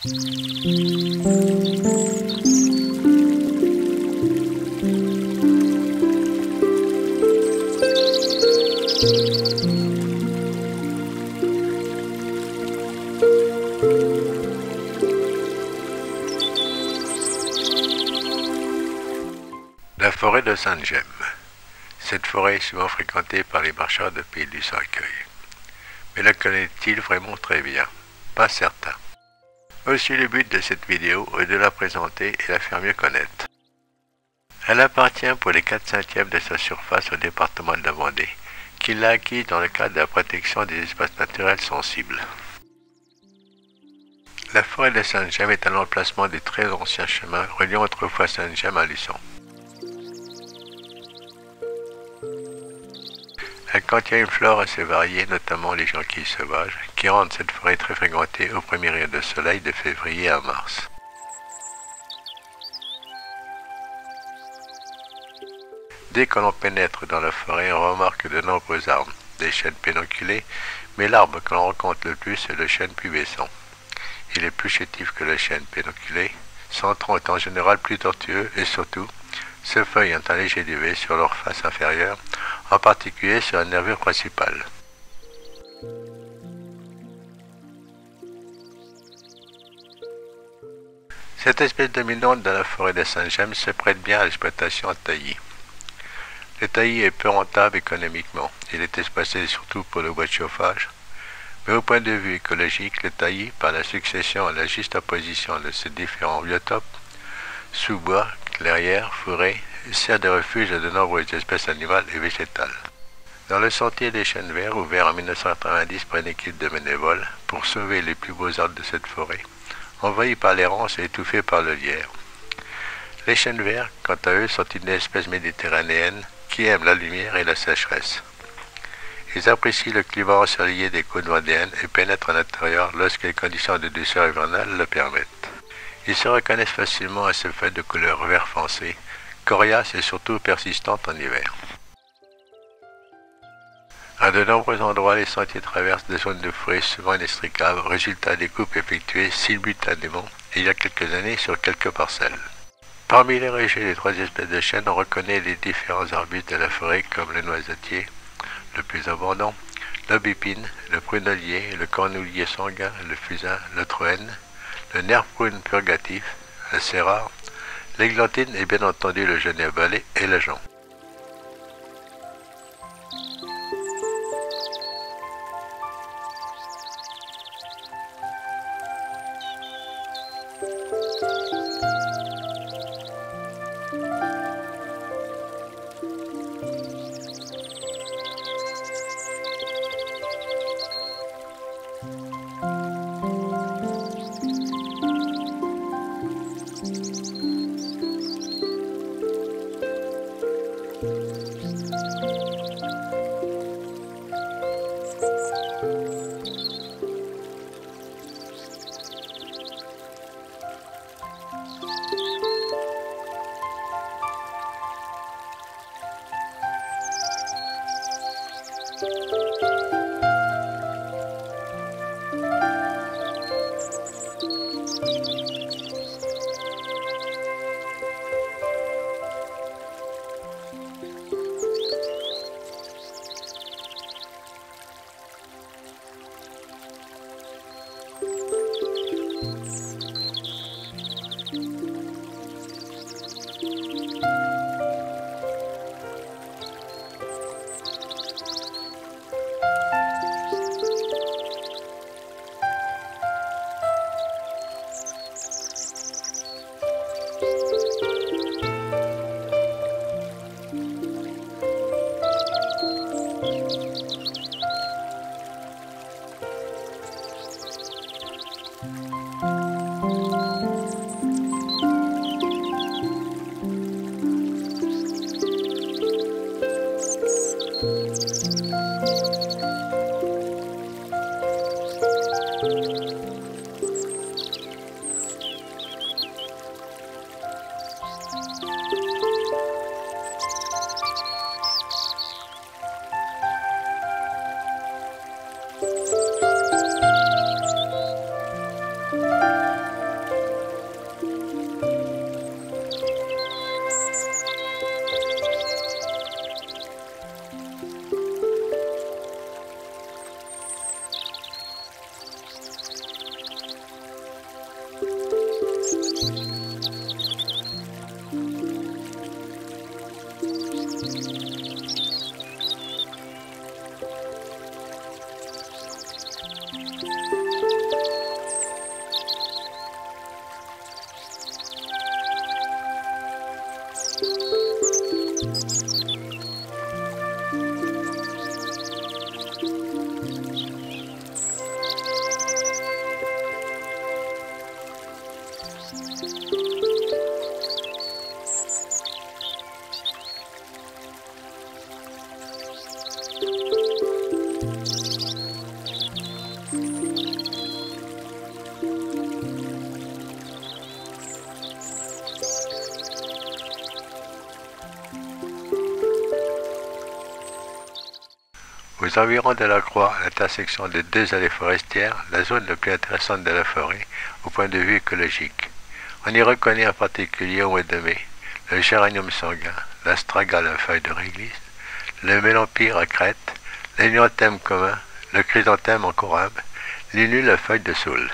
La forêt de Sainte-Gemme. Cette forêt est souvent fréquentée par les marchands de Pays du Cercueil. Mais la connaît-il vraiment très bien? Pas certain. Aussi le but de cette vidéo est de la présenter et la faire mieux connaître. Elle appartient pour les 4/5 de sa surface au département de la Vendée, qui l'a acquise dans le cadre de la protection des espaces naturels sensibles. La forêt de Sainte-Gemme est à l'emplacement du très ancien chemin reliant autrefois Sainte-Gemme à Luçon. Elle contient une flore assez variée, notamment les jonquilles sauvages, qui rendent cette forêt très fréquentée aux premiers rayons de soleil de février à mars. Dès que l'on pénètre dans la forêt, on remarque de nombreux arbres, des chênes pédonculés, mais l'arbre que l'on rencontre le plus est le chêne pubescent. Il est plus chétif que le chêne pédonculé, son tronc est en général plus tortueux et surtout, ses feuilles ont un léger duvet sur leur face inférieure, en particulier sur la nervure principale. Cette espèce dominante de la forêt de Sainte-Gemme se prête bien à l'exploitation en taillis. Le taillis est peu rentable économiquement, il est espacé surtout pour le bois de chauffage, mais au point de vue écologique, le taillis, par la succession et la juste opposition de ces différents biotopes, sous-bois, clairières, forêts, sert de refuge à de nombreuses espèces animales et végétales. Dans le sentier des chênes verts, ouvert en 1990 par une équipe de bénévoles pour sauver les plus beaux arbres de cette forêt, envahis par l'errance et étouffés par le lierre. Les chênes verts, quant à eux, sont une espèce méditerranéenne qui aime la lumière et la sécheresse. Ils apprécient le climat ensoleillé des côtes vendéennes et pénètrent à l'intérieur lorsque les conditions de douceur hivernale le permettent. Ils se reconnaissent facilement à ce fait de couleur vert foncé, coriace et surtout persistante en hiver. À de nombreux endroits, les sentiers traversent des zones de forêt souvent inextricables, résultat des coupes effectuées simultanément il y a quelques années sur quelques parcelles. Parmi les rejets des 3 espèces de chênes, on reconnaît les différents arbustes de la forêt comme le noisetier, le plus abondant, l'aubépine, le prunelier, le cornoulier sanguin, le fusain, le troène, le nerf prune purgatif, assez rare, l'églantine et bien entendu le genêt balai et le jonc. Aux environs de la croix, à l'intersection de deux allées forestières, la zone la plus intéressante de la forêt au point de vue écologique. On y reconnaît en particulier au mois de mai le géranium sanguin, l'astragale à feuilles de réglisse, le mélampyre à crête, l'hélianthème commun, le chrysanthème en corymbe, l'inule à feuilles de saule.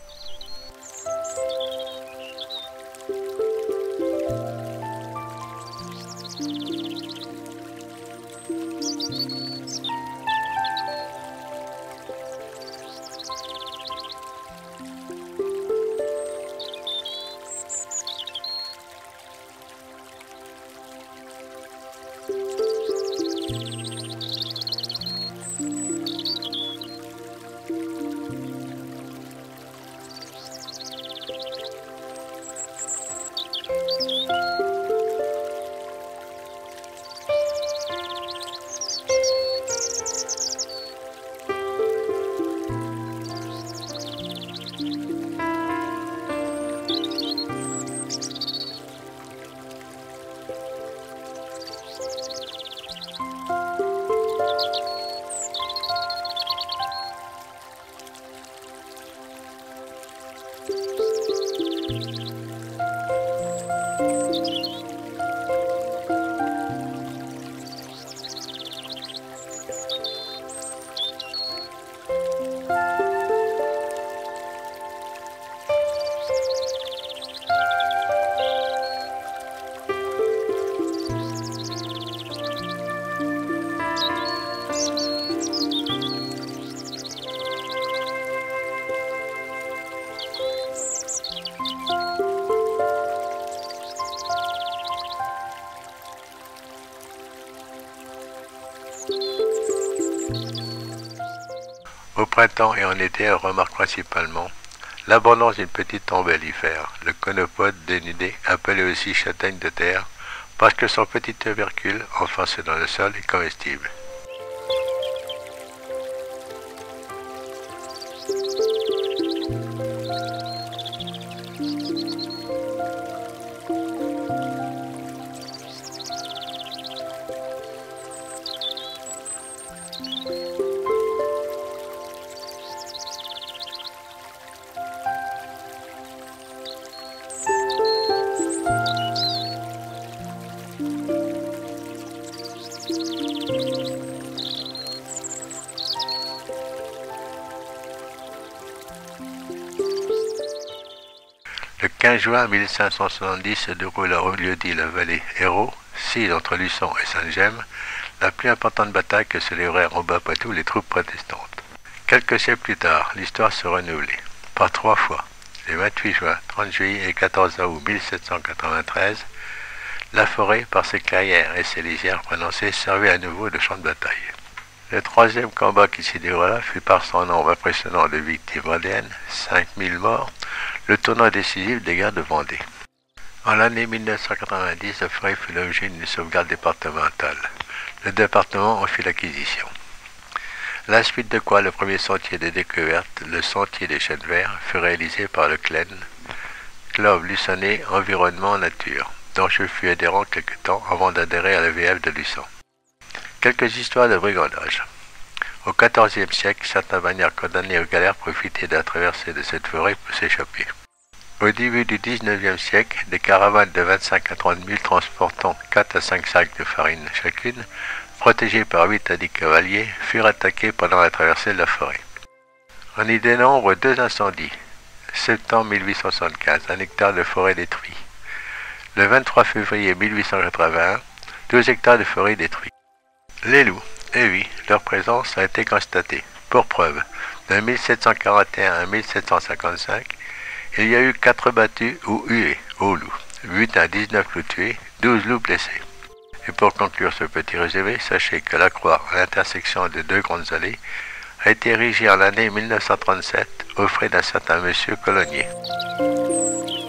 Au printemps et en été, elle remarque principalement l'abondance d'une petite ombellifère, le conopode dénudé, appelé aussi châtaigne de terre, parce que son petit tubercule, enfoncé dans le sol, est comestible. Le 15 juin 1570 se déroule au lieu-dit la vallée Hérault, sise entre Luçon et Saint-Gemme, la plus importante bataille que se livrèrent au Bas-Poitou les troupes protestantes. Quelques siècles plus tard, l'histoire se renouvelait, par 3 fois, les 28 juin, 30 juillet et 14 août 1793, la forêt, par ses clairières et ses lisières prononcées, servait à nouveau de champ de bataille. Le troisième combat qui s'y déroula fut par son nombre impressionnant de victimes vendéennes, 5000 morts, le tournant décisif des guerres de Vendée. En l'année 1990, la forêt fut l'objet d'une sauvegarde départementale. Le département en fit l'acquisition. La suite de quoi le premier sentier des découvertes, le sentier des chênes verts, fut réalisé par le CLEN, Club Luçonnais Environnement Nature, dont je fus adhérent quelque temps avant d'adhérer à la VF de Luçon. Quelques histoires de brigandage. Au XIVe siècle, certains bagnards condamnés aux galères profitaient de la traversée de cette forêt pour s'échapper. Au début du XIXe siècle, des caravanes de 25 à 30 000 transportant 4 à 5 sacs de farine chacune, protégées par 8 à 10 cavaliers, furent attaquées pendant la traversée de la forêt. On y dénombre 2 incendies. Septembre 1875, 1 hectare de forêt détruit. Le 23 février 1881, 2 hectares de forêt détruits. Les loups, eh oui, leur présence a été constatée. Pour preuve, de 1741 à 1755, il y a eu 4 battus ou huées aux loups, 8 à 19 loups tués, 12 loups blessés. Et pour conclure ce petit résumé, sachez que la croix, à l'intersection de 2 grandes allées, a été érigée en l'année 1937 aux frais d'un certain monsieur Colognier.